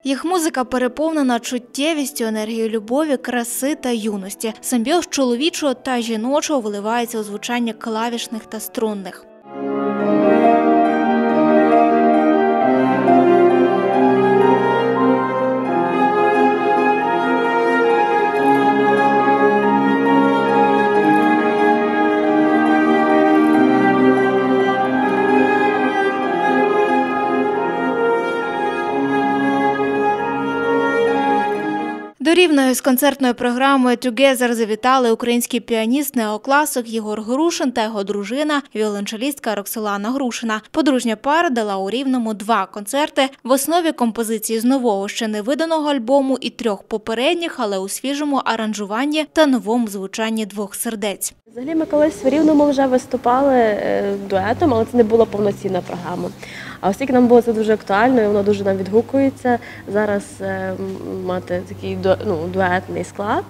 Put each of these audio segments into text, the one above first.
Їх музика переповнена чуттєвістю, енергією любові, краси та юності. Симбіоз чоловічого та жіночого виливається у звучання клавішних та струнних. До Рівної з концертною програмою «Together» завітали український піаніст, неокласик Єгор Грушин та його дружина, віолончелістка Роксолана Грушина. Подружня пара дала у Рівному 2 концерти. В основі композиції з нового, ще не виданого альбому і 3 попередніх, але у свіжому аранжуванні та новому звучанні «Двох сердець». Взагалі ми колись в Рівному вже виступали дуетом, але це не була повноцінна програма. А оскільки нам було це дуже актуально, і воно дуже нам відгукується, зараз мати такий дуетний склад.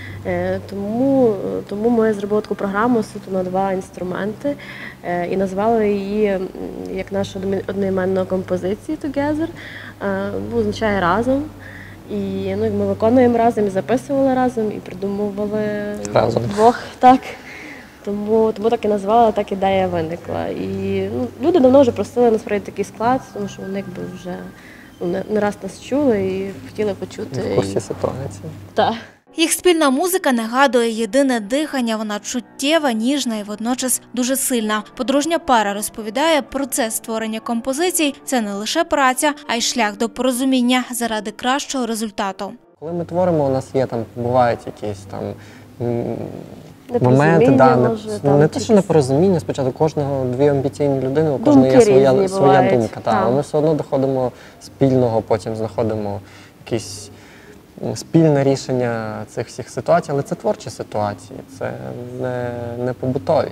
Тому ми зробили таку програму суто на 2 інструменти і назвали її як нашу одноіменну композицію «Together», означає «разом». І ми виконуємо разом, і записували разом, і придумували вдвох. Так. Тому так і назвала, так ідея виникла. І люди давно вже просили насправді такий склад, тому що вони вже не раз нас чули і хотіли почути. В курсі ситуації. Так. Їх спільна музика нагадує єдине дихання, вона чуттєва, ніжна і водночас дуже сильна. Подружня пара розповідає, процес створення композицій – це не лише праця, а й шлях до порозуміння заради кращого результату. Коли ми творимо, у нас є бувають якісь моменти, не те, що непорозуміння, спочатку кожного 2 амбіційні людини, у кожної є своя думка. Але ми все одно доходимо спільного, потім знаходимо якісь спільне рішення цих всіх ситуацій, але це творчі ситуації, це не побутові.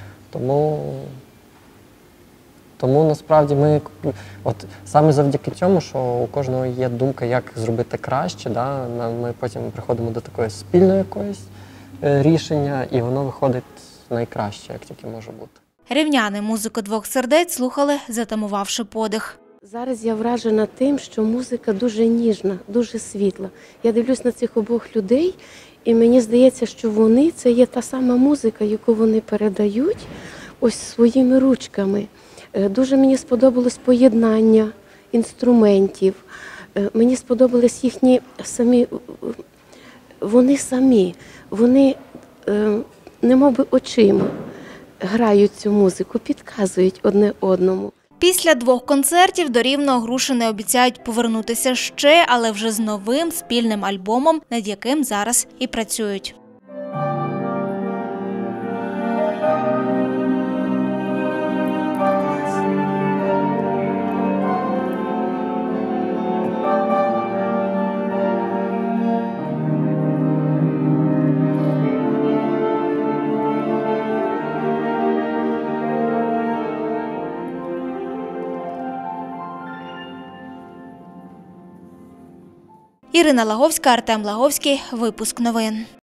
Тому насправді ми, саме завдяки цьому, що у кожного є думка, як зробити краще, ми потім приходимо до такої спільної якоїсь рішення, і воно виходить найкраще, як тільки може бути. Рівняни музику «Двох сердець» слухали, затамувавши подих. Зараз я вражена тим, що музика дуже ніжна, дуже світла. Я дивлюсь на цих обох людей, і мені здається, що вони – це є та сама музика, яку вони передають ось своїми ручками. Дуже мені сподобалось поєднання інструментів, мені сподобались їхні вони немовби очима грають цю музику, підказують одне одному. Після 2 концертів до Рівного Грушини обіцяють повернутися ще, але вже з новим спільним альбомом, над яким зараз і працюють. Ірина Лаговська, Артем Лаговський. Випуск новин.